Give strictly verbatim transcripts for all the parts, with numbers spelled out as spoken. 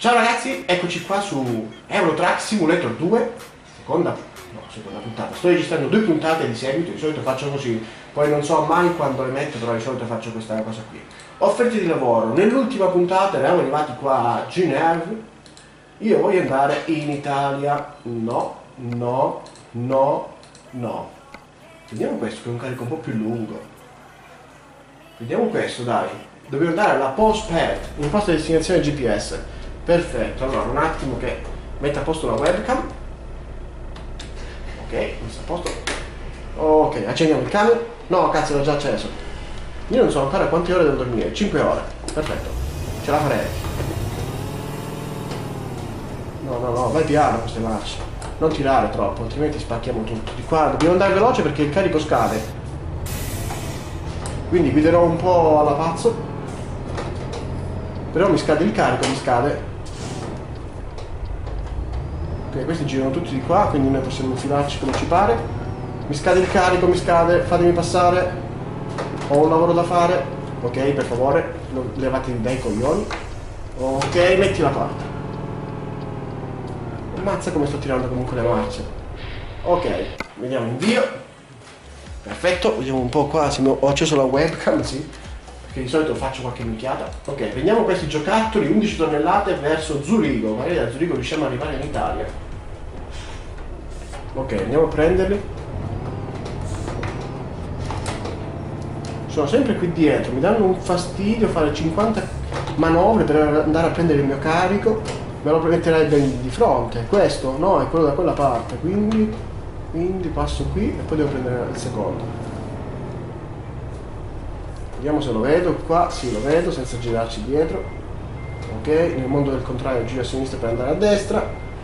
Ciao ragazzi, eccoci qua su Euro Truck Simulator due, seconda, no, seconda puntata. Sto registrando due puntate di seguito, di solito faccio così, poi non so mai quando le metto, però di solito faccio questa cosa qui. Offerte di lavoro, nell'ultima puntata eravamo arrivati qua a Genève, io voglio andare in Italia, no, no, no, no. Vediamo questo che è un carico un po' più lungo. Vediamo questo, dai. Dobbiamo andare alla postpad, in posto di destinazione G P S. Perfetto, allora un attimo che metto a posto la webcam. Ok, messo a posto. Ok, accendiamo il camion. No, cazzo, l'ho già acceso. Io non so ancora quante ore devo dormire. cinque ore. Perfetto, ce la farei. No, no, no, vai piano queste marce. Non tirare troppo, altrimenti spacchiamo tutto. Di qua dobbiamo andare veloce perché il carico scade. Quindi guiderò un po' alla pazzo. Però mi scade il carico, mi scade. Ok, questi girano tutti di qua, quindi noi possiamo infilarci come ci pare. Mi scade il carico, mi scade, fatemi passare. Ho un lavoro da fare. Ok, per favore, levatevi dai coglioni. Ok, metti la parte. Ammazza come sto tirando comunque le marce. Ok, vediamo invio. Perfetto, vediamo un po' qua se ho acceso la webcam, sì. Perché di solito faccio qualche minchiata. Ok, prendiamo questi giocattoli, undici tonnellate verso Zurigo. Magari da Zurigo riusciamo ad arrivare in Italia. Ok, andiamo a prenderli. Sono sempre qui dietro, mi danno un fastidio fare cinquanta manovre per andare a prendere il mio carico. Me lo metterei ben di fronte. Questo no, è quello da quella parte, quindi, quindi passo qui e poi devo prendere il secondo. Vediamo se lo vedo qua. Sì, lo vedo senza girarci dietro. Ok, nel mondo del contrario giro a sinistra per andare a destra.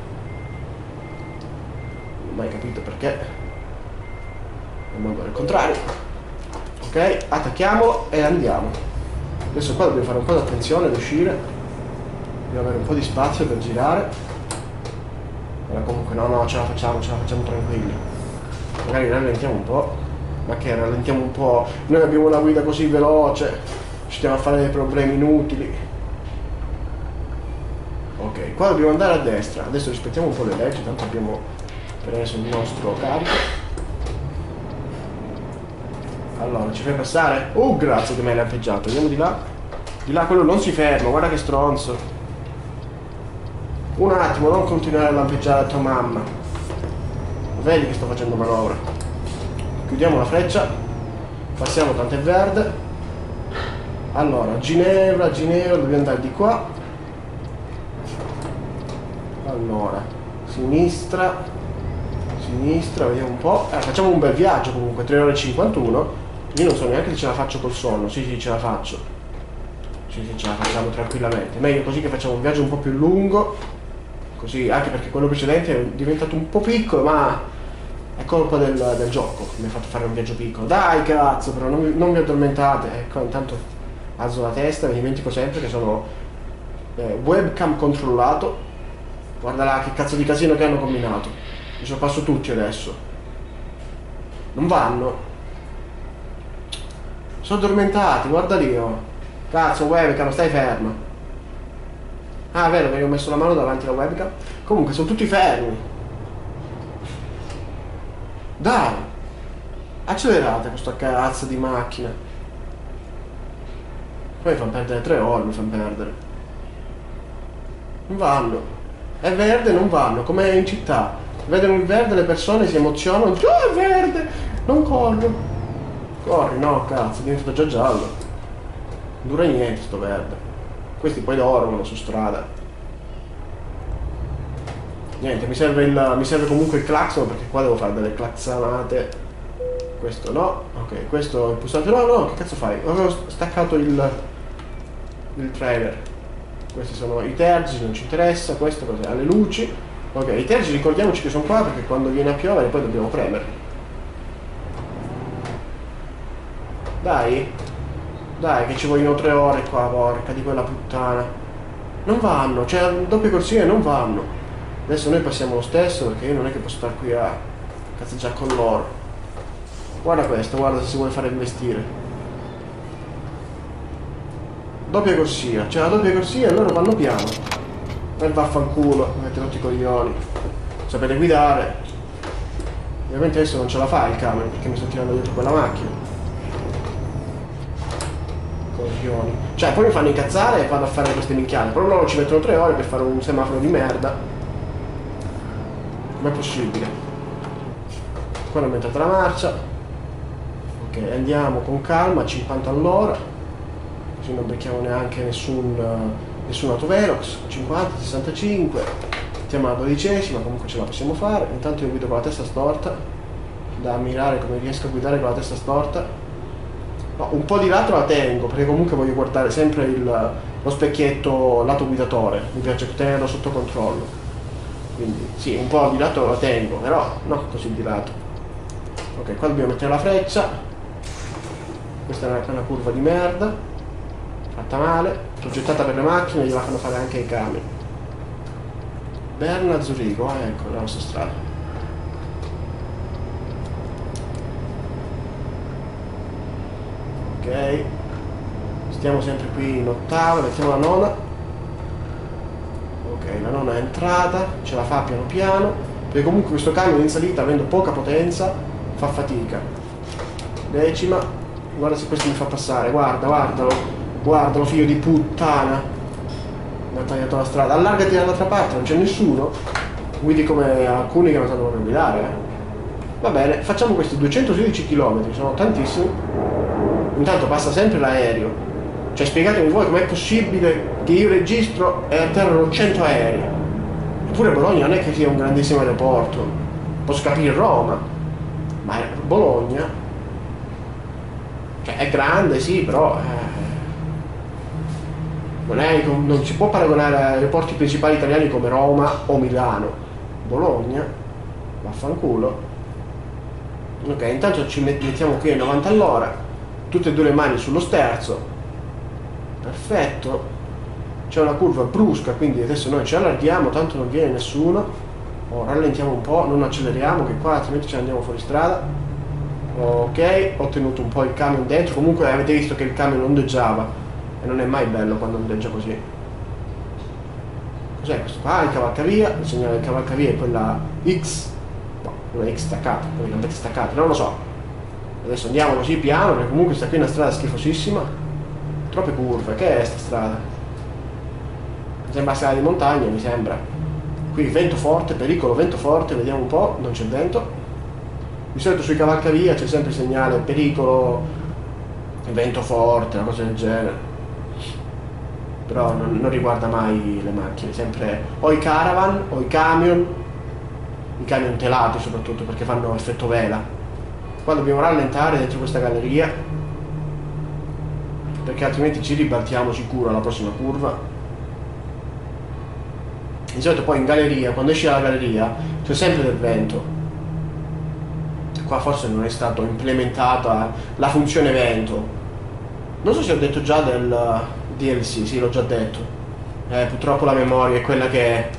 Non ho mai capito perché. Nel mondo del contrario. Ok, attacchiamolo e andiamo. Adesso qua dobbiamo fare un po' di attenzione ad uscire. Dobbiamo avere un po' di spazio per girare. Ma comunque no, no, ce la facciamo, ce la facciamo tranquilli. Magari rallentiamo un po'. Ma che rallentiamo un po'? Noi abbiamo una guida così veloce, ci stiamo a fare dei problemi inutili. Ok, qua dobbiamo andare a destra. Adesso rispettiamo un po' le leggi, tanto abbiamo preso il nostro carico. Allora, ci fai passare? Oh, grazie che mi hai lampeggiato. Andiamo di là. Di là quello non si ferma, guarda che stronzo. Un attimo, non continuare a lampeggiare a tua mamma. Vedi che sto facendo manovra. Chiudiamo la freccia. Passiamo, tanto è verde. Allora, Ginevra, Ginevra, dobbiamo andare di qua. Allora, sinistra. Sinistra, vediamo un po'. Eh, facciamo un bel viaggio comunque, tre ore e cinquantuno. Io non so neanche se ce la faccio col sonno. Sì, sì, ce la faccio. Sì, sì, ce la facciamo tranquillamente. Meglio così che facciamo un viaggio un po' più lungo. Così, anche perché quello precedente è diventato un po' piccolo, ma è colpa del, del gioco che mi ha fatto fare un viaggio piccolo. Dai cazzo, però non vi, non vi addormentate. Ecco, intanto alzo la testa e mi dimentico sempre che sono eh, webcam controllato. Guarda là che cazzo di casino che hanno combinato. Mi sorpasso tutti adesso. Non vanno. Sono addormentati, guarda lì, oh. Cazzo, webcam, stai ferma. Ah, vero, che ho messo la mano davanti alla webcam. Comunque, sono tutti fermi. Dai. Accelerate questa cazzo di macchina. Poi mi fanno perdere tre ore, mi fanno perdere. Non vanno. È verde, non vanno, come in città. Vedono il verde, le persone si emozionano. Oh, è verde! Non corro. Corri, no, cazzo, è diventato già giallo. Non dura niente sto verde. Questi poi dormono su strada. Niente, mi serve, il, mi serve comunque il clacson perché qua devo fare delle claxonate. Questo no. Ok, questo è il pulsante. No, no, che cazzo fai? Avevo staccato il, il trailer. Questi sono i tergi, non ci interessa. Questo cos'è? Le luci. Ok, i tergi ricordiamoci che sono qua perché quando viene a piovere poi dobbiamo premerli. Dai. Dai, che ci vogliono tre ore qua, porca di quella puttana. Non vanno, cioè doppie corsie non vanno. Adesso noi passiamo lo stesso perché io non è che posso stare qui a cazzeggiare con loro. Guarda questo, guarda se si vuole fare investire. Doppia corsia, cioè la doppia corsia e loro vanno piano. E vaffanculo, mi avete rotto i coglioni. Sapete guidare. Ovviamente adesso non ce la fa il camion perché mi sto tirando dietro quella macchina. Coglioni. Cioè poi mi fanno incazzare e vado a fare queste minchiate. Però loro ci mettono tre ore per fare un semaforo di merda. Com'è possibile? Poi è aumentata la marcia. Ok, andiamo con calma, a cinquanta all'ora. Così non becchiamo neanche nessun, nessun autovelox. cinquanta, sessantacinque. Mettiamo alla dodicesima, comunque ce la possiamo fare. Intanto io guido con la testa storta. Da ammirare come riesco a guidare con la testa storta. No, un po' di lato la tengo, perché comunque voglio guardare sempre il, lo specchietto lato guidatore. Mi piace tenerlo sotto controllo. Quindi sì, un po' di lato la tengo, però no così di lato. Ok, qua dobbiamo mettere la freccia. Questa è una, una curva di merda. Fatta male. Progettata per le macchine, gliela fanno fare anche ai camion. Berna Zurigo, ah, ecco la nostra strada. Ok, stiamo sempre qui in ottava, mettiamo la nona. Ok, la nona è entrata, ce la fa piano piano, perché comunque questo camion in salita, avendo poca potenza, fa fatica. Decima, guarda se questo mi fa passare, guarda, guardalo, guardalo figlio di puttana. Mi ha tagliato la strada, allargati dall'altra parte, non c'è nessuno. Guidi come alcuni che non sanno proprio guidare, eh. Va bene, facciamo questi duecentosedici chilometri, sono tantissimi. Intanto passa sempre l'aereo. Cioè spiegatemi voi com'è possibile che io registro e atterrano cento aerei. Eppure Bologna non è che sia un grandissimo aeroporto. Posso capire Roma, ma Bologna, cioè è grande sì, però eh, non, è, non si può paragonare a aeroporti principali italiani come Roma o Milano. Bologna, vaffanculo. Ok, intanto ci mettiamo qui a novanta all'ora, tutte e due le mani sullo sterzo. Perfetto. C'è una curva brusca, quindi adesso noi ci allarghiamo, tanto non viene nessuno. Oh, rallentiamo un po', non acceleriamo che qua altrimenti ci andiamo fuori strada. Ok, ho tenuto un po' il camion dentro. Comunque avete visto che il camion ondeggiava e non è mai bello quando ondeggia così. Cos'è questo qua? Il cavalcavia, il segnale del cavalcavia è quella X. No, una X staccata, quelle gambette staccate, non lo so. Adesso andiamo così piano, perché comunque sta qui una strada schifosissima. Troppe curve, che è sta strada? Mi sembra strada di montagna, mi sembra. Qui vento forte, pericolo, vento forte, vediamo un po', non c'è vento. Di solito sui cavalcavia c'è sempre il segnale pericolo, vento forte, una cosa del genere. Però non, non riguarda mai le macchine, sempre o i caravan o i camion, i camion telati soprattutto perché fanno effetto vela. Qua dobbiamo rallentare dentro questa galleria perché altrimenti ci ribaltiamo sicuro alla prossima curva. Di solito poi in galleria, quando esci dalla galleria, c'è sempre del vento. Qua forse non è stato implementata la funzione vento. Non so se ho detto già del D L C, sì l'ho già detto. Eh, purtroppo la memoria è quella che è.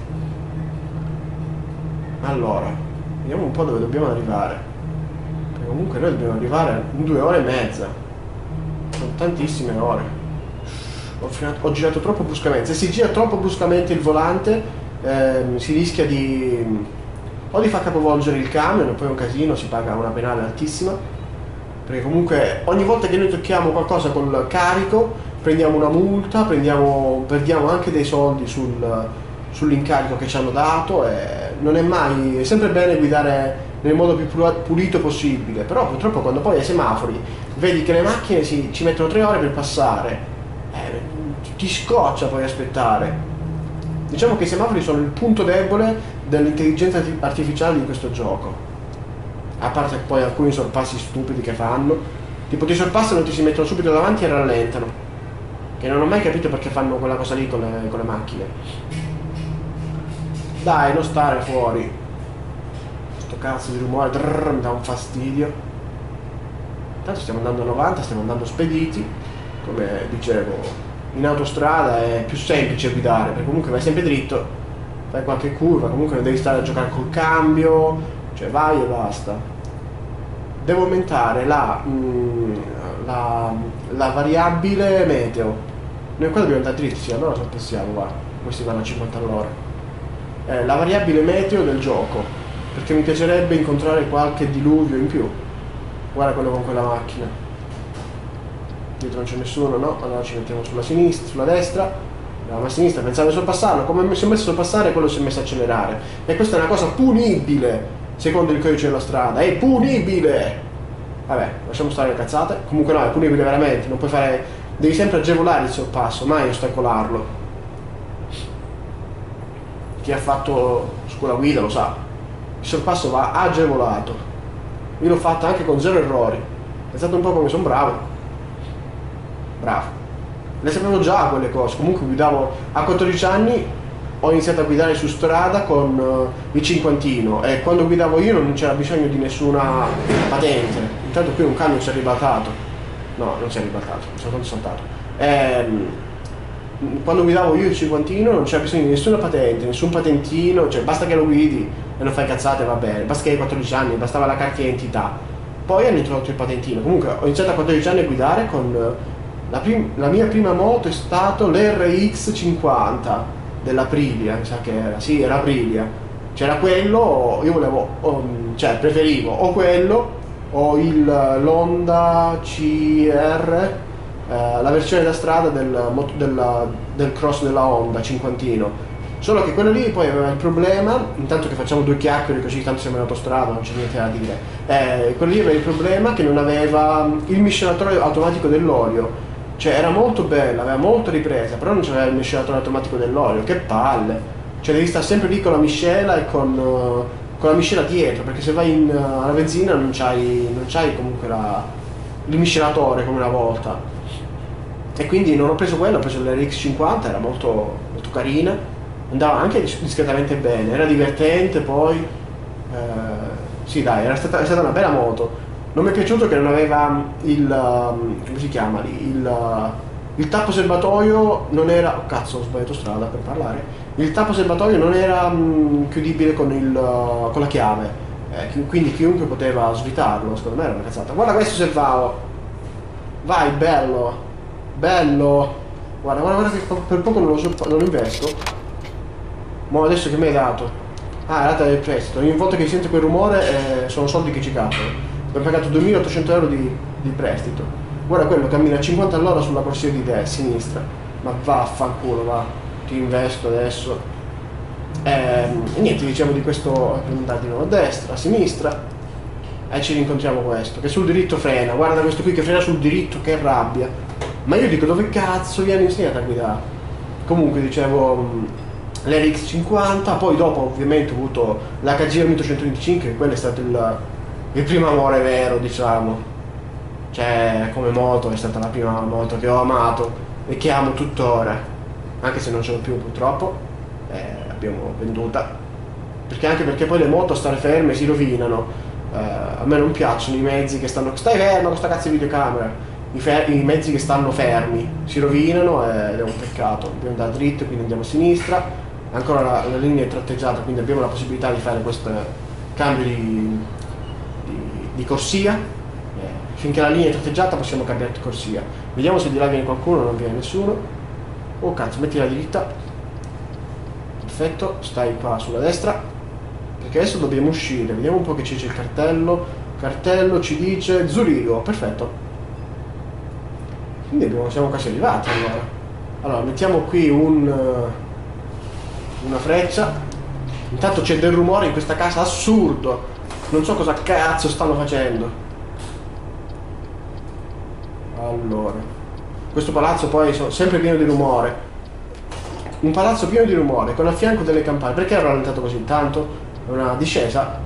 Allora, vediamo un po' dove dobbiamo arrivare. Perché comunque noi dobbiamo arrivare in due ore e mezza. Sono tantissime ore. Ho, finato, ho girato troppo bruscamente. Se si gira troppo bruscamente il volante, eh, si rischia di o di far capovolgere il camion e poi è un casino, si paga una penale altissima. Perché comunque ogni volta che noi tocchiamo qualcosa col carico prendiamo una multa, prendiamo, perdiamo anche dei soldi sul, sull'incarico che ci hanno dato e non è mai, è sempre bene guidare nel modo più pulito possibile, però purtroppo quando poi ai semafori vedi che le macchine si, ci mettono tre ore per passare, eh, ti scoccia poi aspettare. Diciamo che i semafori sono il punto debole dell'intelligenza artificiale di questo gioco, a parte poi alcuni sorpassi stupidi che fanno, tipo ti sorpassano e ti si mettono subito davanti e rallentano, che non ho mai capito perché fanno quella cosa lì con le, con le macchine. Dai, non stare fuori, sto cazzo di rumore, drrr, mi dà un fastidio. Intanto stiamo andando a novanta, stiamo andando spediti, come dicevo. In autostrada è più semplice guidare, perché comunque vai sempre dritto, fai qualche curva, comunque non devi stare a giocare col cambio, cioè vai e basta. Devo aumentare la, mh, la, la variabile meteo. Noi qua dobbiamo andare dritti, sì, allora sorpassiamo, guarda. questi vanno a cinquanta all'ora. Eh, la variabile meteo del gioco, perché mi piacerebbe incontrare qualche diluvio in più. Guarda quello con quella macchina. Dietro non c'è nessuno, no? Allora ci mettiamo sulla sinistra, sulla destra. Andiamo a sinistra, pensavo di sorpassarlo, come mi sono messo a sorpassare quello si è messo a accelerare. E questa è una cosa punibile, secondo il codice della strada, è punibile! Vabbè, lasciamo stare le cazzate. Comunque no, è punibile veramente, non puoi fare. Devi sempre agevolare il sorpasso, mai ostacolarlo. Chi ha fatto scuola guida lo sa. Il sorpasso va agevolato. Io l'ho fatto anche con zero errori. Pensate un po' come sono bravo. Bravo. Le sapevo già quelle cose. Comunque guidavo a quattordici anni, ho iniziato a guidare su strada con uh, il cinquantino e quando guidavo io non c'era bisogno di nessuna patente. Intanto qui un camion si è ribaltato. No, non si è ribaltato, mi sono saltato. Ehm, quando guidavo io il cinquantino non c'era bisogno di nessuna patente, nessun patentino, cioè basta che lo guidi e non fai cazzate, va bene, basta che hai quattordici anni, bastava la carta d'identità. Poi hanno introdotto il patentino. Comunque ho iniziato a quattordici anni a guidare con la, prim- la mia prima moto è stato l'R X cinquanta dell'Aprilia, mi sa che era, sì, era Aprilia. C'era quello, io volevo, um, cioè preferivo o quello o il l'Honda C R, eh, la versione da strada del, del, del cross della Honda cinquantino. Solo che quello lì poi aveva il problema, intanto che facciamo due chiacchiere così tanto siamo in autostrada, non c'è niente da dire, eh, quello lì aveva il problema che non aveva il miscelatore automatico dell'olio, cioè era molto bella, aveva molta ripresa, però non c'aveva il miscelatore automatico dell'olio, che palle, cioè devi stare sempre lì con la miscela e con, uh, con la miscela dietro, perché se vai in, uh, alla benzina non c'hai, non c'hai comunque la, il miscelatore come una volta, e quindi non ho preso quello, ho preso l'R X cinquanta, era molto, molto carina, andava anche discretamente bene, era divertente poi, eh, sì dai, era stata, è stata una bella moto. Non mi è piaciuto che non aveva il, um, come si chiama lì, il, uh, il tappo serbatoio non era, oh cazzo ho sbagliato strada per parlare, il tappo serbatoio non era um, chiudibile con, il, uh, con la chiave, eh, quindi chiunque poteva svitarlo, secondo me era una cazzata. Guarda questo Servao, vai bello, bello, guarda, guarda, guarda che per poco non lo, so, non lo investo. Ma adesso che mi hai dato? Ah, è la data del prestito. Ogni volta che si sente quel rumore eh, sono soldi che ci cappano. Abbiamo pagato duemilaottocento euro di, di prestito. Guarda quello, cammina a cinquanta all'ora sulla corsia di destra, sinistra. Ma vaffanculo, va. Ti investo adesso. E, e niente, diciamo di questo, dobbiamo andare di nuovo a destra, a sinistra. E ci rincontriamo questo, che sul diritto frena. Guarda questo qui che frena sul diritto, che rabbia. Ma io dico, dove cazzo vi hanno insegnato a guidare? Comunque, dicevo, l'R X cinquanta, poi dopo ovviamente ho avuto l'H G R millecentoventicinque, che quello è stato il, il primo amore vero, diciamo, cioè come moto è stata la prima moto che ho amato e che amo tuttora, anche se non ce l'ho più purtroppo, eh, l'abbiamo venduta, perché anche perché poi le moto stare ferme si rovinano, eh, a me non piacciono i mezzi che stanno, stai fermo con sta cazzo di videocamera, I, fer- i mezzi che stanno fermi si rovinano ed è un peccato. Dobbiamo andare dritto, quindi andiamo a sinistra. Ancora la, la linea è tratteggiata, quindi abbiamo la possibilità di fare questo cambio di, di, di corsia. Eh, finché la linea è tratteggiata possiamo cambiare di corsia. Vediamo se di là viene qualcuno, non viene nessuno. Oh cazzo, metti la dritta. Perfetto, stai qua sulla destra, perché adesso dobbiamo uscire. Vediamo un po' che c'è il cartello. Cartello ci dice Zurigo, perfetto. Quindi abbiamo, siamo quasi arrivati allora. Allora mettiamo qui un una freccia. Intanto c'è del rumore in questa casa assurdo, non so cosa cazzo stanno facendo. Allora, questo palazzo poi è sempre pieno di rumore, un palazzo pieno di rumore con a fianco delle campane. Perché ho rallentato così tanto? È una discesa,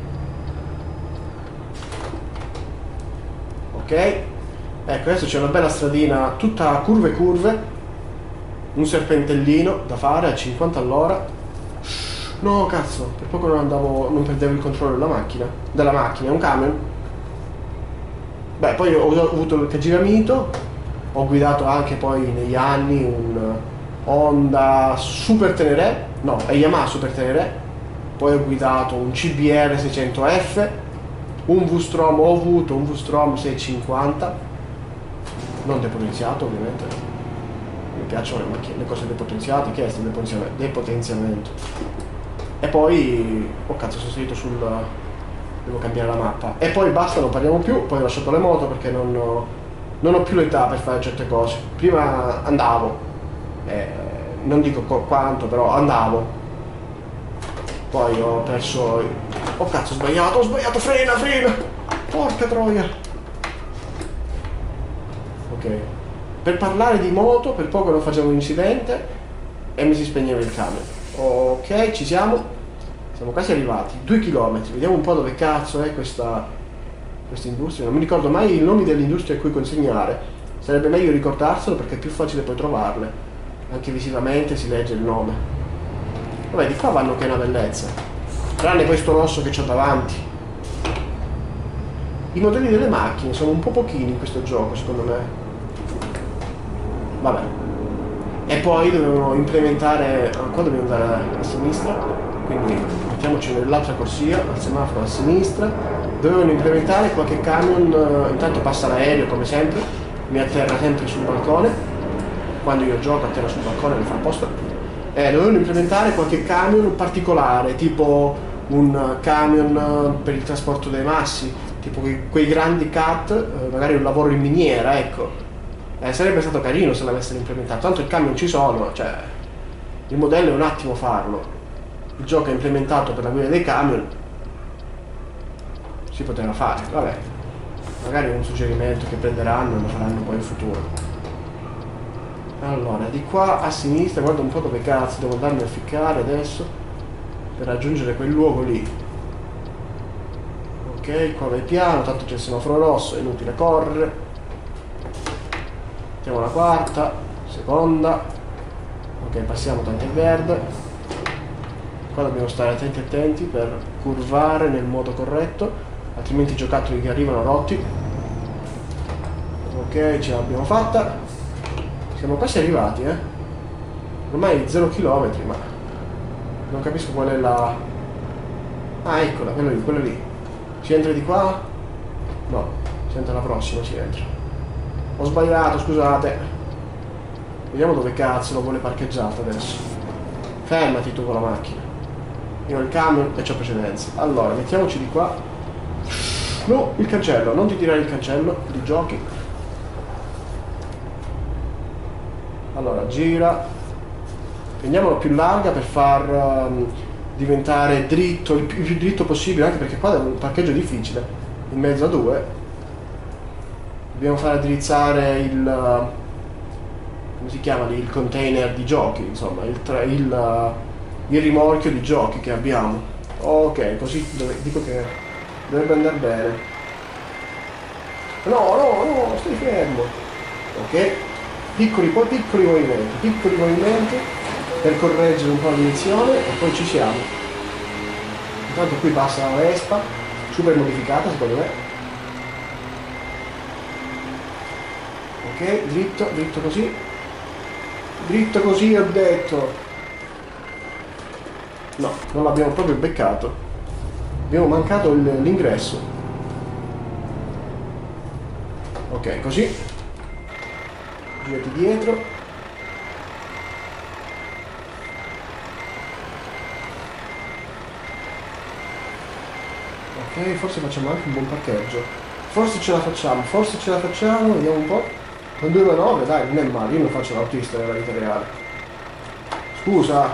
ok. Ecco, adesso c'è una bella stradina tutta curve curve, un serpentellino da fare a cinquanta all'ora. No cazzo, per poco non andavo, non perdevo il controllo della macchina, della macchina, è un camion. Beh, poi ho, ho avuto il Cagiramito, ho guidato anche poi negli anni un Honda Super Tenere, no, è Yamaha Super Tenere, poi ho guidato un C B R seicento F, un V-Strom, ho avuto un V-Strom seicentocinquanta, non depotenziato ovviamente. mi piacciono le macchine, le cose depotenziate, che è questo depotenzia- depotenziamento. E poi, oh cazzo, sono salito sul... devo cambiare la mappa. E poi basta, non parliamo più, poi ho lasciato le moto perché non ho, non ho più l'età per fare certe cose. Prima andavo, eh, non dico qu- quanto, però andavo. Poi ho perso... oh cazzo, ho sbagliato, ho sbagliato, frena, frena! Porca troia! Ok. Per parlare di moto, per poco non facevo un incidente e mi si spegneva il camion. Ok, ci siamo. Siamo quasi arrivati. Due chilometri. Vediamo un po' dove cazzo è questa, questa industria. Non mi ricordo mai i nomi delle industrie a cui consegnare. Sarebbe meglio ricordarselo perché è più facile poi trovarle. Anche visivamente si legge il nome. Vabbè, di qua vanno che è una bellezza. Tranne questo rosso che c'ho davanti. I modelli delle macchine sono un po' pochini in questo gioco, secondo me. Vabbè. E poi dovevano implementare... qua dobbiamo andare a sinistra, quindi mettiamoci nell'altra corsia, al semaforo a sinistra. Dovevano implementare qualche camion, intanto passa l'aereo come sempre, mi atterra sempre sul balcone, quando io gioco atterra sul balcone, mi fa apposta. Eh, dovevano implementare qualche camion particolare, tipo un camion per il trasporto dei massi, tipo quei, quei grandi cut, magari un lavoro in miniera, ecco. Eh, sarebbe stato carino se l'avessero implementato, tanto il camion ci sono, cioè il modello è un attimo farlo. Il gioco è implementato per la guida dei camion, si poteva fare, vabbè, magari è un suggerimento che prenderanno e lo faranno poi in futuro. Allora, di qua a sinistra, guarda un po' dove cazzo devo andarmi a ficcare adesso per raggiungere quel luogo lì. Ok, qua va il piano, tanto c'è il semaforo rosso, è inutile correre. Mettiamo la quarta, seconda, ok, passiamo, tanto è verde. Qua dobbiamo stare attenti attenti per curvare nel modo corretto, altrimenti i giocattoli che arrivano rotti. Ok, ce l'abbiamo fatta. Siamo quasi arrivati, eh. Ormai zero chilometri, ma non capisco qual è la... ah, eccola, quello lì, quello lì. Si entra di qua? No, si entra alla prossima, si entra. Ho sbagliato, scusate. Vediamo dove cazzo lo vuole parcheggiato adesso. Fermati tu con la macchina. Io ho il camion e c'ho precedenza. Allora, mettiamoci di qua. No, il cancello, non ti tirare il cancello di giochi. Allora, gira. Prendiamola più larga per far um, diventare dritto, il più, il più dritto possibile, anche perché qua è un parcheggio difficile, in mezzo a due. Dobbiamo fare addrizzare il, come si chiama lì, il container di giochi, insomma, il, il, il rimorchio di giochi che abbiamo. Ok, così dove, dico che dovrebbe andare bene. No, no, no, stai fermo. Ok, piccoli, poi piccoli movimenti, piccoli movimenti per correggere un po' la direzione e poi ci siamo. Intanto qui passa la Vespa, super modificata secondo me. Ok, dritto, dritto così. Dritto così ho detto. No, non l'abbiamo proprio beccato. Abbiamo mancato l'ingresso. Ok, così. Girati dietro. Ok, forse facciamo anche un buon parcheggio. Forse ce la facciamo, forse ce la facciamo, vediamo un po'. Con due manovre, dai, non è male, io non faccio l'autista nella vita reale. Scusa.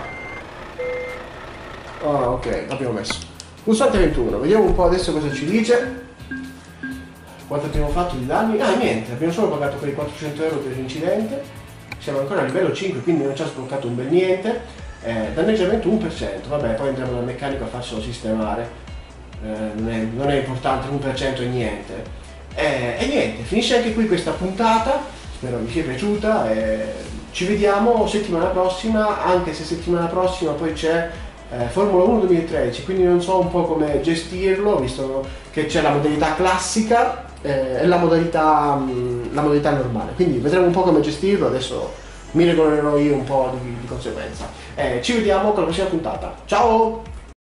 Ah, ok, l'abbiamo messo. Pulsante ventuno, vediamo un po' adesso cosa ci dice. Quanto abbiamo fatto di danni? Ah, niente, abbiamo solo pagato quei quattrocento euro per l'incidente. Siamo ancora a livello cinque, quindi non ci ha sbloccato un bel niente. Eh, danneggiamento uno per cento, vabbè, poi andremo dal meccanico a farselo sistemare. Eh, non, è, non è importante, l'uno per cento è niente. Eh, e niente, finisce anche qui questa puntata. Spero vi sia piaciuta e ci vediamo settimana prossima, anche se settimana prossima poi c'è eh, Formula uno duemilatredici, quindi non so un po' come gestirlo, visto che c'è la modalità classica eh, e la modalità, mh, la modalità normale, quindi vedremo un po' come gestirlo, adesso mi regolerò io un po' di, di conseguenza. Eh, ci vediamo con la prossima puntata, ciao!